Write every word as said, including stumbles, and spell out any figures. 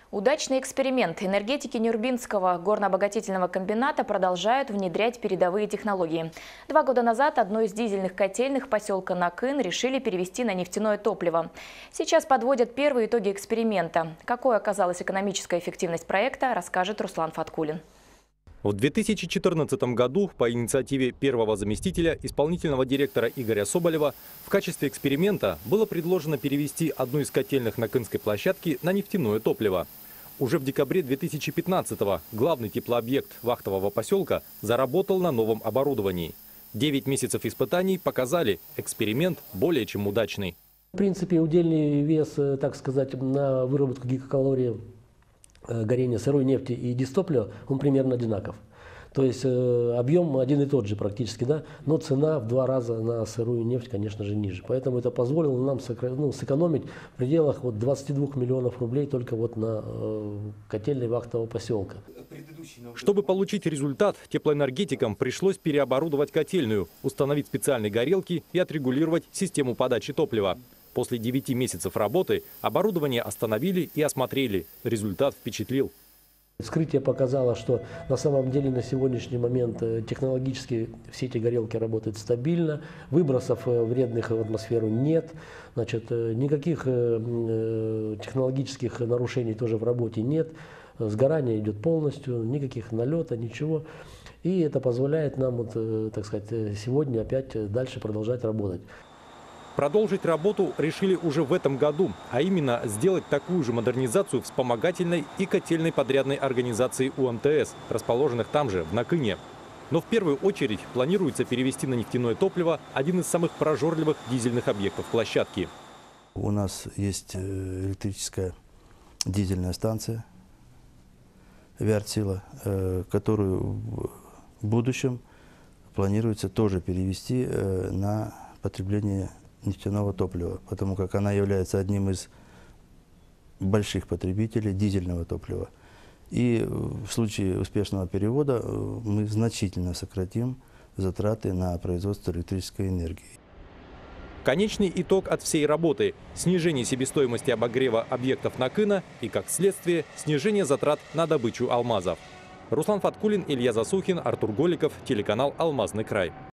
Удачный эксперимент. Энергетики Нюрбинского горно-обогатительного комбината продолжают внедрять передовые технологии. Два года назад одну из дизельных котельных поселка Накын решили перевести на нефтяное топливо. Сейчас подводят первые итоги эксперимента. Какой оказалась экономическая эффективность проекта, расскажет Руслан Фаткулин. В две тысячи четырнадцатом году по инициативе первого заместителя исполнительного директора Игоря Соболева в качестве эксперимента было предложено перевести одну из котельных Накынской площадки на нефтяное топливо. Уже в декабре две тысячи пятнадцатого главный теплообъект вахтового поселка заработал на новом оборудовании. Девять месяцев испытаний показали, эксперимент более чем удачный. В принципе, удельный вес, так сказать, на выработку гигакалорий горения сырой нефти и дистоплива, он примерно одинаков. То есть э, объем один и тот же практически, да, но цена в два раза на сырую нефть, конечно же, ниже. Поэтому это позволило нам ну, сэкономить в пределах вот, двадцати двух миллионов рублей только вот на э, котельной вахтового поселка. Чтобы получить результат, теплоэнергетикам пришлось переоборудовать котельную, установить специальные горелки и отрегулировать систему подачи топлива. После девяти месяцев работы оборудование остановили и осмотрели. Результат впечатлил. Вскрытие показало, что на самом деле на сегодняшний момент технологически все эти горелки работают стабильно, выбросов вредных в атмосферу нет, значит, никаких технологических нарушений тоже в работе нет, сгорание идет полностью, никаких налета, ничего. И это позволяет нам, вот, так сказать, сегодня опять дальше продолжать работать. Продолжить работу решили уже в этом году, а именно сделать такую же модернизацию вспомогательной и котельной подрядной организации У Эм Тэ Эс, расположенных там же, в Накыне. Но в первую очередь планируется перевести на нефтяное топливо один из самых прожорливых дизельных объектов площадки. У нас есть электрическая дизельная станция Вяртсила, которую в будущем планируется тоже перевести на потребление нефтяного топлива, потому как она является одним из больших потребителей дизельного топлива. И в случае успешного перевода мы значительно сократим затраты на производство электрической энергии. Конечный итог от всей работы – снижение себестоимости обогрева объектов Накына и, как следствие, снижение затрат на добычу алмазов. Руслан Фаткулин, Илья Засухин, Артур Голиков, телеканал «Алмазный край».